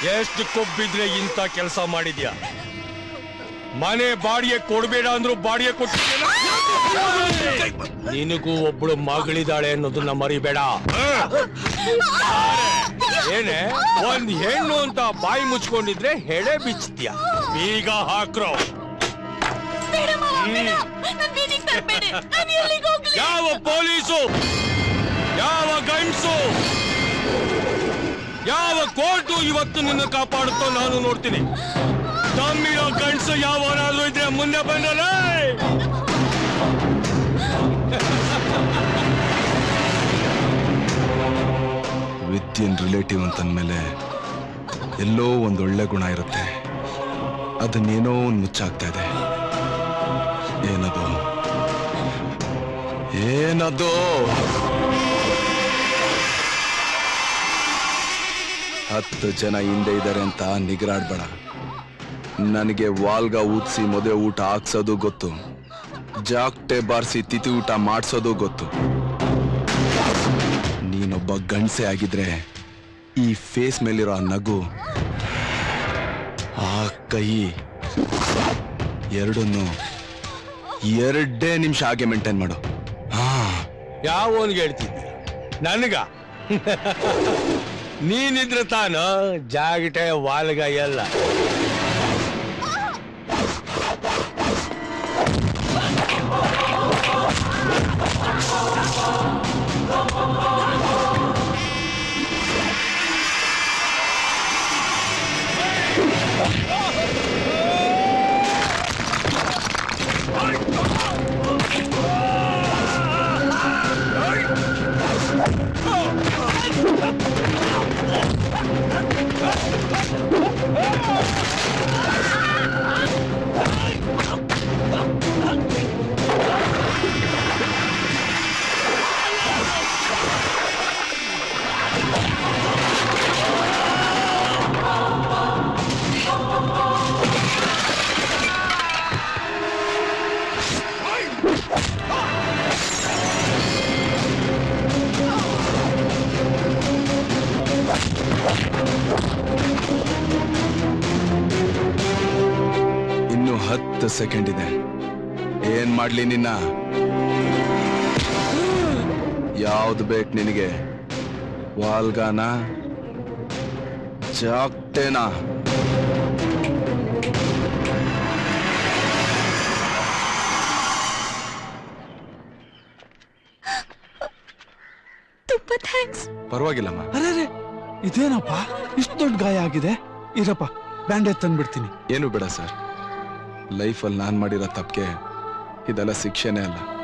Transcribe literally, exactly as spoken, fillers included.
ಎಷ್ಟು ಕೊಬ್ಬಿದ್ರೆ ಇಂತ ಕೆಲಸ ಮಾಡಿದ್ಯಾ? ಮನೆ ಬಾಡಿಗೆ ಕೊಡ್ಬೇಡ ಅಂದ್ರು ಬಾಡಿಗೆ ಕೊಟ್ಟಿದ್ಯಲ್ಲ. ನಿನಗೂ ಒಬ್ಳು ಮಗಳಿದ್ದಾಳೆ ಅನ್ನೋದನ್ನ ಮರಿಬೇಡ. ಏನೇ ಒಂದ್ ಹೆಣ್ಣು ಅಂತ ಬಾಯಿ ಮುಚ್ಕೊಂಡಿದ್ರೆ ಹೆಡೆ ಬಿಚ್ತೀಯ. ಬೀಗ ಹಾಕ್ರೋ. ಯಾವ ಪೊಲೀಸು, ಯಾವ ಗಂಡ್ಸು, ಯಾವ ಕೋರ್ಟು ಇವತ್ತು ನಿನ್ನ ಕಾಪಾಡುತ್ತೋ ನಾನು ನೋಡ್ತೀನಿ. ತಮ್ಮಿರೋ ಗಂಡ್ಸು ಯಾವನಾದ್ರೂ ಇದ್ರೆ ಮುಂದೆ ಬಂದಲ್ಲ. ವಿದ್ಯನ್ ರಿಲೇಟಿವ್ ಅಂತಂದ್ಮೇಲೆ ಎಲ್ಲೋ ಒಂದೊಳ್ಳೆ ಗುಣ ಇರುತ್ತೆ. ಅದನ್ನೇನೋ ಒಂದು ಮುಚ್ಚಾಗ್ತಾ ಇದೆ. ಏನದು ಏನದು ಹತ್ತು ಜನ ಹಿಂದೆ ಇದ್ದಾರೆ ಅಂತ ನಿಗರಾಡ್ಬೇಡ. ನನಗೆ ವಾಲ್ಗ ಊದ್ಸಿ ಮದುವೆ ಊಟ ಹಾಕ್ಸೋದು ಗೊತ್ತು, ಜಾಕ್ಟೆ ಬಾರಿಸಿ ತಿಥಿ ಊಟ ಮಾಡಿಸೋದು ಗೊತ್ತು. ನೀನೊಬ್ಬ ಗಂಡ್ಸೆ ಆಗಿದ್ರೆ ಈ ಫೇಸ್ ಮೇಲಿರೋ ಆ ನಗು, ಆ ಕೈ ಎರಡನ್ನು ಎರಡೇ ನಿಮಿಷ ಹಾಗೆ ಮೇಂಟೈನ್ ಮಾಡು. ಹಾ, ಯಾವನ್ಗೆ ಹೇಳ್ತಿದ್ದೆ ನನಗ? ನೀನಿದ್ರೆ ತಾನು ಜಾಗಟೆ ವಾಲ್ಗ ಎಲ್ಲ. ಇನ್ನು ಹತ್ತು ಸೆಕೆಂಡ್ ಇದೆ. ಏನ್ ಮಾಡ್ಲಿ ನಿನ್ನ? ಯಾವ್ದು ಬೇಕು ನಿನಗೆ? ವಾಲ್ಗಾನ, ಜಾಕ್ಟೇನಾ? ತುಂಬಾ ಥ್ಯಾಂಕ್ಸ್. ಪರವಾಗಿಲ್ಲಮ್ಮ. ಅರೆ ಇದೇನಪ್ಪ, ಇಷ್ಟು ದೊಡ್ಡ ಗಾಯ ಆಗಿದೆ. ಇರಪ್ಪ, ಬ್ಯಾಂಡೇಜ್ ತಂದ್ಬಿಡ್ತೀನಿ. ಏನು ಬೇಡ ಸರ್, ಲೈಫಲ್ಲಿ ನಾನು ಮಾಡಿರೋ ತಪ್ಪಿಗೆ ಇದೆಲ್ಲ ಶಿಕ್ಷೆನೇ ಅಲ್ಲ.